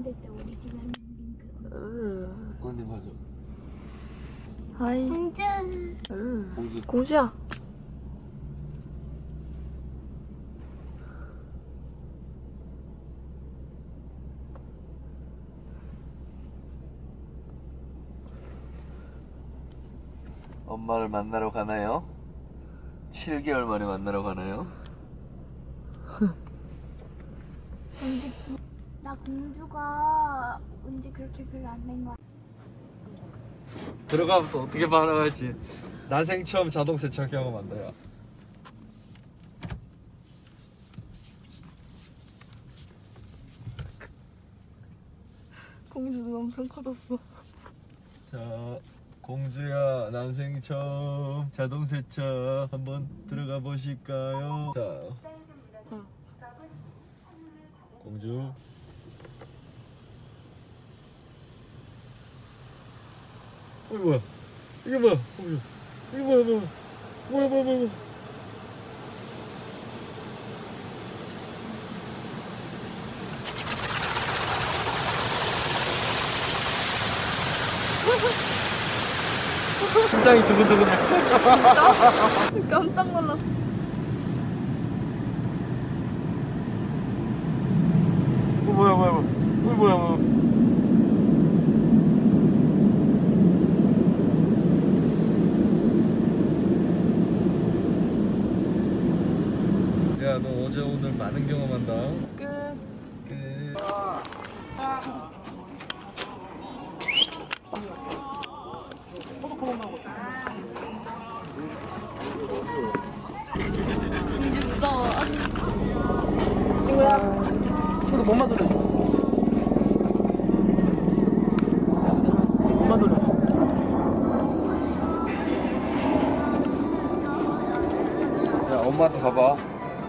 만들 때 오리지널 링크. 언니 맞아. 하이. 공주. 공주야. 엄마를 만나러 가나요? 7개월 만에 만나러 가나요? 나 공주가 언제 그렇게 별로 안 된 거야. 들어가면 또 어떻게 반응할지. 난생 처음 자동 세차기 하고 만나요. 공주 눈 엄청 커졌어. 자, 공주야, 난생 처음 자동 세차 한번 들어가 보실까요? 자, 공주. 이게 뭐야? 이게 뭐야, 공주? 이게 뭐야? 심장이 두근두근해. 진짜? 깜짝 놀랐어. 뭐야. 야, 너 어제 오늘 많은 경험한다. 끝. 공주 무서워. 친구야. 저도 몸만 돌려. 몸만 돌려. 야, 엄마한테 봐봐.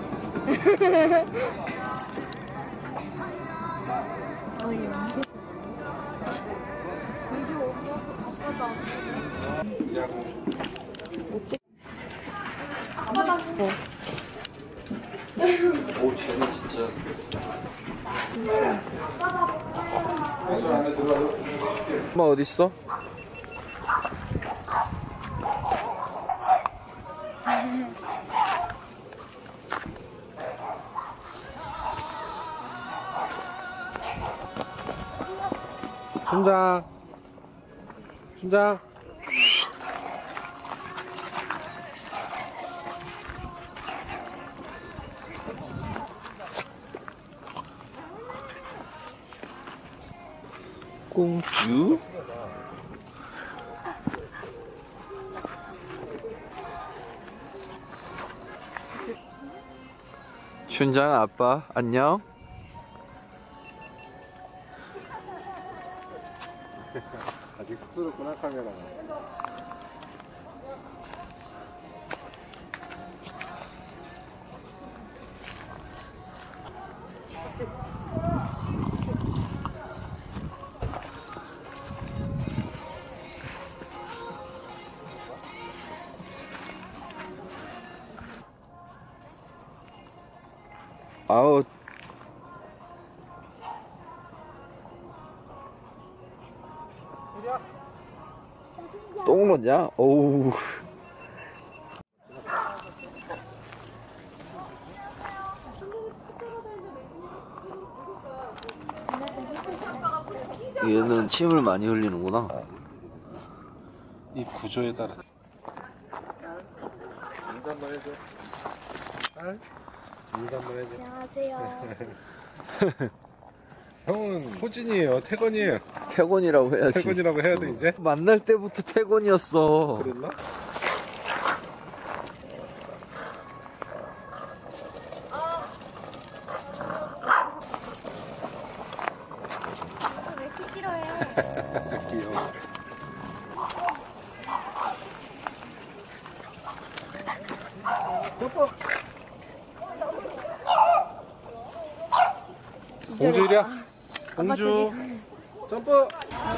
오, 쟤는 진짜. 엄마 어디 있어? 춘장. 공주? 춘장 아빠 안녕. 아직 쑥스럽구나 카메라가. 아우. 똥 넣냐? 어우. 얘는 침을 많이 흘리는구나. 이 구조에 따라. 인사 한번 해줘. 인사 한번 해줘. 안녕하세요. 형은 호진이에요. 태건이에요. 태곤이라고 해야지. 태건이라고 해야 돼 이제. 만날 때부터 태곤이었어. 그랬나? 왜 이렇게 싫어해? 귀여워. 공주 이리야. 공주. 점프.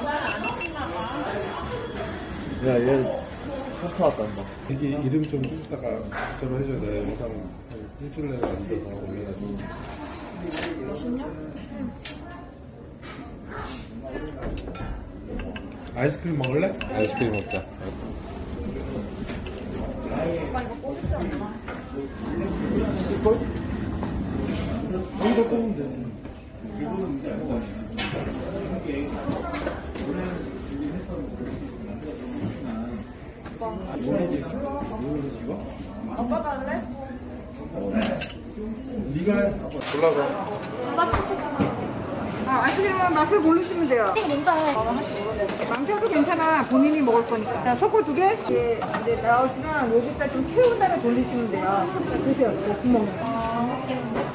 야, 얘 파파 왔단다. 여기 이름 좀 이따가 저로 해줘야 돼. 영상 일주일 내에 만들어서 올려가지고. 20년? 아이스크림 먹을래? 아이스크림 먹자. 있을걸? 여기다 꽂으면 되지. 아빠가 할래? 네가 해. 골라봐. 아이스크림은 맛을 고르시면 돼요. 먼저 해. 망쳐도 괜찮아. 본인이 먹을 거니까. 자, 초코 2개. 이제 나오시면 여기다 좀 채운 다음에 돌리시면 돼요. 드세요. 구멍에.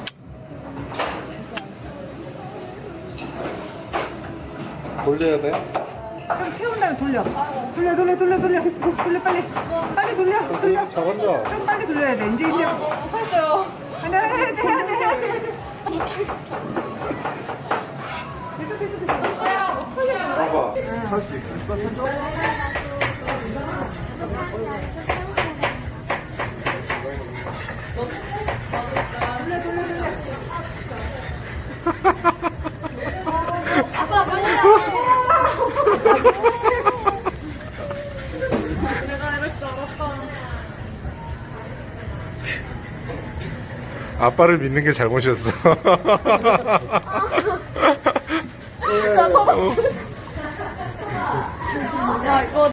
돌려야 돼? 좀 채운 다음에 돌려. 돌려, 빨리. 빨리 돌려. 저 혼자. 좀 빨리 돌려야 돼. 이제. 했어요. 해야 돼. 봐봐. 할 수 있어. 아빠 빨리 해. 내가 이럴 줄 알았다. 아빠를 믿는 게 잘못이었어. 야, 이거